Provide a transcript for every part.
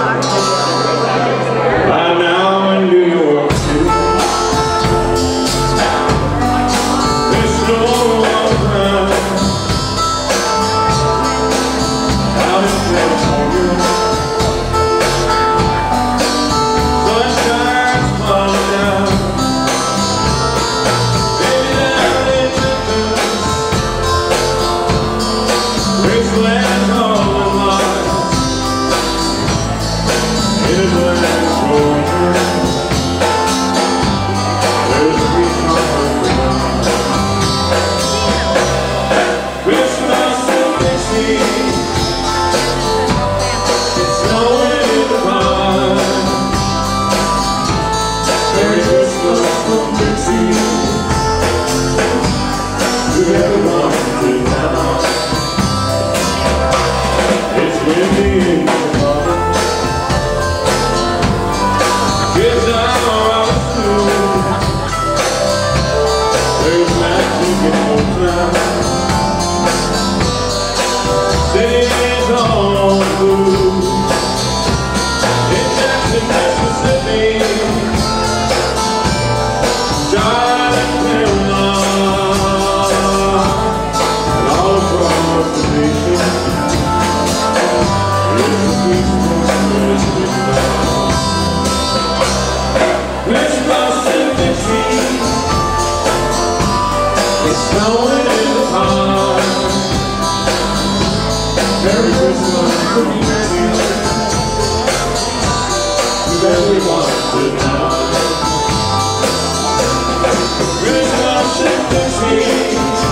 I'm now in New York City. There's snow on the ground out in California. Sunshine's falling down. Baby, down in Memphis, Graceland's all in lights. In Atlanta's Georgia, there's a sweet heart. Christmas in Dixie, it's snowing in the pond. Merry Christmas from Dixie to everyone tonight. It's windy in the pond. Kids are out soon. There's magic in no time. City's all blue. In Jackson, Mississippi, Charlotte, Carolina, and all across the nation, it's a peaceful Christmas now. Christmas in Dixie, it's snowing in the pond. Merry Christmas from Dixie to everyone tonight. Christmas in Dixie,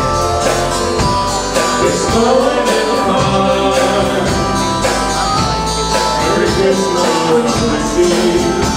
it's snowing in the pond. Merry Christmas from Dixie.